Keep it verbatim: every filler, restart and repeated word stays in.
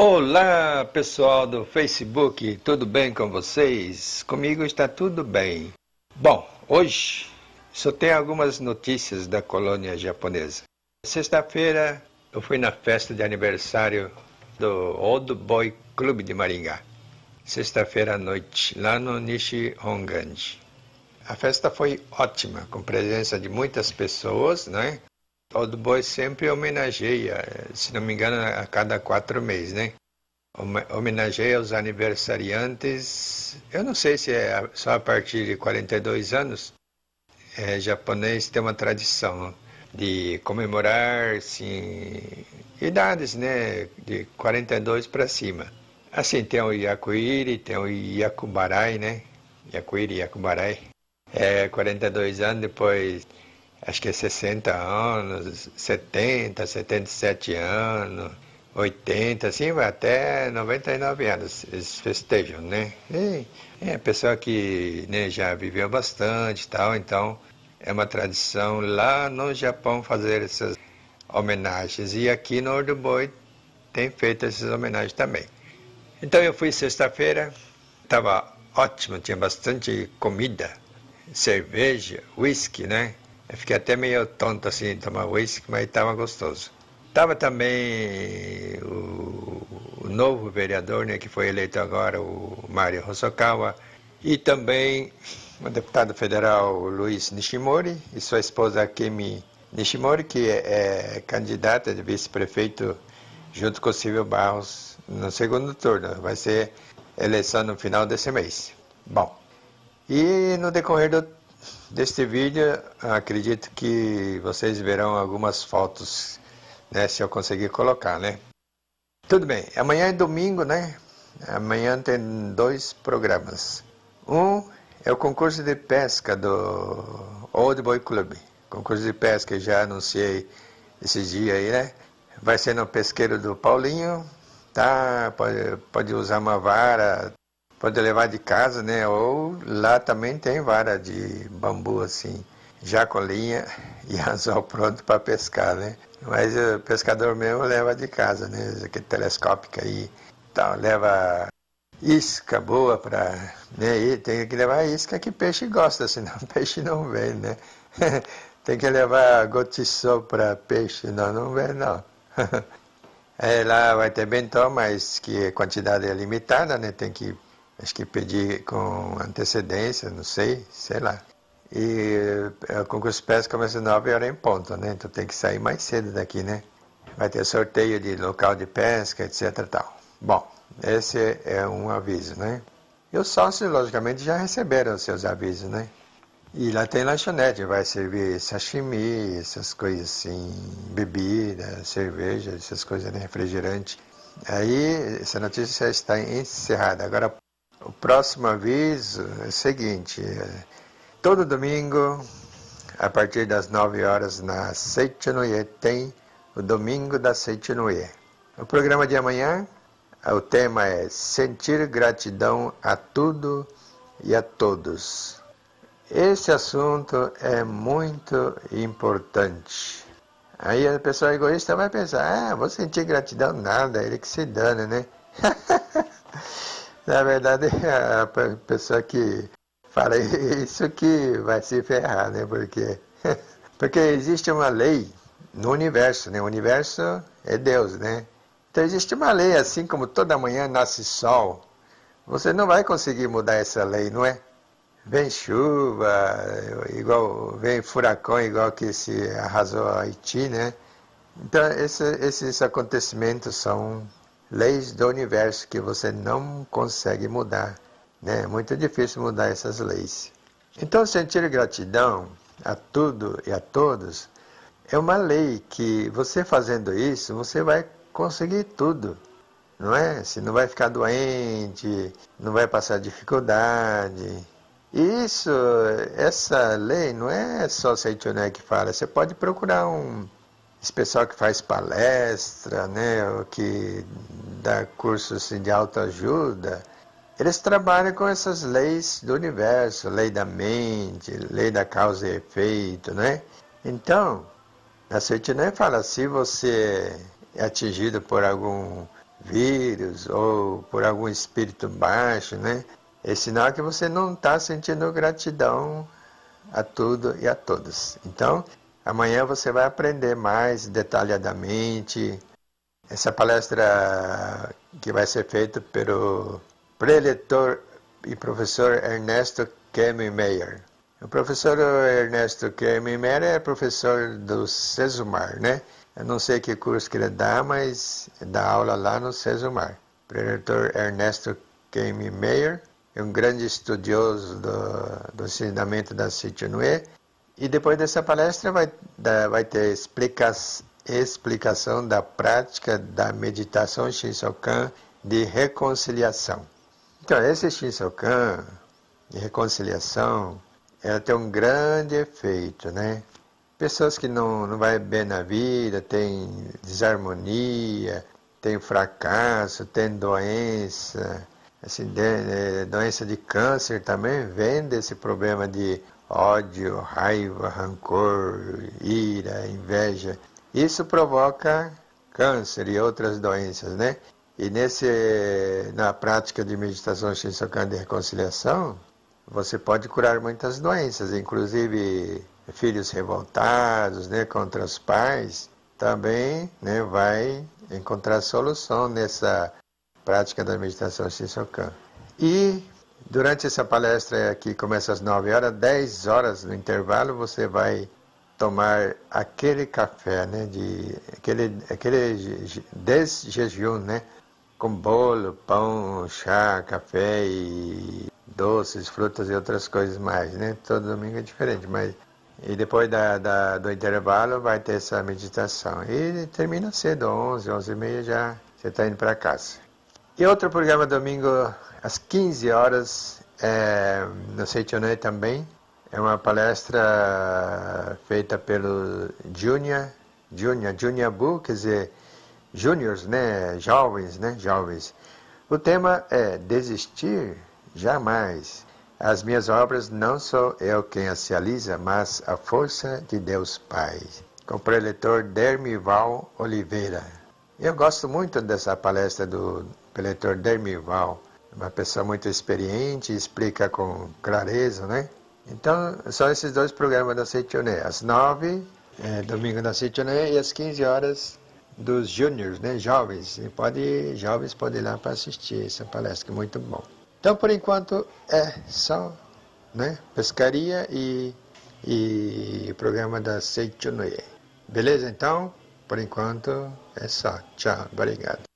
Olá, pessoal do Facebook, tudo bem com vocês? Comigo está tudo bem. Bom, hoje só tem algumas notícias da colônia japonesa. Sexta-feira eu fui na festa de aniversário do Old Boy Club de Maringá. Sexta-feira à noite, lá no Nishihonganji. A festa foi ótima, com presença de muitas pessoas, né? Old Boy sempre homenageia, se não me engano, a cada quatro meses, né? Homenageia os aniversariantes. Eu não sei se é só a partir de quarenta e dois anos. É, japonês tem uma tradição de comemorar, assim, idades, né? De quarenta e dois para cima. Assim, tem o Yakuiri, tem o Yakubarai, né? Yakuiri, Yakubarai. É, quarenta e dois anos, depois... Acho que é sessenta anos, setenta, setenta e sete anos, oitenta, assim, vai até noventa e nove anos, eles festejam, né? E é pessoa que, né, já viveu bastante e tal, então é uma tradição lá no Japão fazer essas homenagens. E aqui no Old Boy tem feito essas homenagens também. Então eu fui sexta-feira, estava ótimo, tinha bastante comida, cerveja, whisky, né? Eu fiquei até meio tonto assim de tomar whisky, mas estava gostoso. Estava também o, o novo vereador, né, que foi eleito agora, o Mário Hosokawa, e também o deputado federal Luiz Nishimori e sua esposa Kimi Nishimori, que é, é candidata de vice-prefeito junto com o Silvio Barros no segundo turno. Vai ser eleição no final desse mês. Bom, e no decorrer do Deste vídeo, acredito que vocês verão algumas fotos, né, se eu conseguir colocar, né? Tudo bem, amanhã é domingo, né? Amanhã tem dois programas. Um é o concurso de pesca do Old Boy Club. Concurso de pesca, já anunciei esses dias aí, né? Vai ser no pesqueiro do Paulinho, tá? Pode, pode usar uma vara... Pode levar de casa, né? Ou lá também tem vara de bambu, assim, já com linha e anzol pronto para pescar, né? Mas o pescador mesmo leva de casa, né? Aquele telescópico aí, tal, leva isca boa para... Né? E tem que levar isca que peixe gosta, senão o peixe não vem, né? Tem que levar gotiçô para peixe, não, não vem não. É, lá vai ter bentô, mas que a quantidade é limitada, né? Tem que... Acho que pedir com antecedência, não sei, sei lá. E o concurso de pesca começa às nove horas em ponto, né? Então tem que sair mais cedo daqui, né? Vai ter sorteio de local de pesca, etc tal. Bom, esse é um aviso, né? E os sócios, logicamente, já receberam os seus avisos, né? E lá tem lanchonete, vai servir sashimi, essas coisas assim, bebida, cerveja, essas coisas, né? Refrigerante. Aí, essa notícia já está encerrada. Agora, o próximo aviso é o seguinte, todo domingo, a partir das nove horas, na Seichonoye, tem o Domingo da Seichonoye. O programa de amanhã, o tema é Sentir Gratidão a Tudo e a Todos. Esse assunto é muito importante. Aí a pessoa egoísta vai pensar, ah, vou sentir gratidão nada, ele que se dane, né? Na verdade, a pessoa que fala isso que vai se ferrar, né? Porque, porque existe uma lei no universo, né? O universo é Deus, né? Então existe uma lei, assim como toda manhã nasce sol. Você não vai conseguir mudar essa lei, não é? Vem chuva, igual, vem furacão, igual que se arrasou a Haiti, né? Então esse, esses acontecimentos são... leis do universo que você não consegue mudar, né? É muito difícil mudar essas leis. Então, sentir gratidão a tudo e a todos é uma lei que você fazendo isso, você vai conseguir tudo, não é? Você não vai ficar doente, não vai passar dificuldade. E isso, essa lei não é só Seichonoye que fala, você pode procurar um... esse pessoal que faz palestra, né, ou que dá cursos de autoajuda, eles trabalham com essas leis do universo, lei da mente, lei da causa e efeito, né? Então, a Seichonoye fala, se você é atingido por algum vírus ou por algum espírito baixo, né? É sinal que você não está sentindo gratidão a tudo e a todos. Então, amanhã você vai aprender mais detalhadamente. Essa palestra que vai ser feita pelo preletor e professor Ernesto Kemmeyer. O professor Ernesto Kemmeyer é professor do Sesumar, né? Eu não sei que curso que ele dá, mas dá aula lá no Sesumar. O preletor Ernesto Kemmeyer é um grande estudioso do, do ensinamento da Seicho-no-e. E depois dessa palestra vai, da, vai ter explica, explicação da prática da meditação Shinsokan de reconciliação. Então, esse Shinsokan de reconciliação, ela tem um grande efeito, né? Pessoas que não, não vai bem na vida, tem desarmonia, tem fracasso, tem doença, assim, de, doença de câncer também vem desse problema de ódio, raiva, rancor, ira, inveja. Isso provoca câncer e outras doenças, né? E nesse, na prática de meditação Shinsokan de reconciliação, você pode curar muitas doenças, inclusive filhos revoltados, né, contra os pais, também, né, vai encontrar solução nessa prática da meditação Shinsokan. E durante essa palestra que começa às nove horas, dez horas no intervalo, você vai tomar aquele café, né, de, aquele, aquele desjejum, né, com bolo, pão, chá, café e doces, frutas e outras coisas mais, né? Todo domingo é diferente, mas e depois da, da, do intervalo vai ter essa meditação. E termina cedo, onze, onze e meia já você está indo para casa. E outro programa domingo às quinze horas, é, no Seicho-no-e também, é uma palestra feita pelo Junior, Junior, Junior Bu, quer dizer, júniors, né? Jovens, né? Jovens. O tema é desistir jamais. As minhas obras não sou eu quem as realiza, mas a força de Deus Pai. Com o preletor Dermival Oliveira. Eu gosto muito dessa palestra do preletor Dermival. Uma pessoa muito experiente, explica com clareza, né? Então, são esses dois programas da Seicho-no-e. Às nove, é, domingo da Seicho-no-e, e às quinze horas dos júniors, né? Jovens. E pode, jovens podem ir lá para assistir essa palestra, que é muito bom. Então, por enquanto, é só, né, pescaria e, e programa da Seicho-no-e. Beleza, então? Por enquanto, é só. Tchau, obrigado.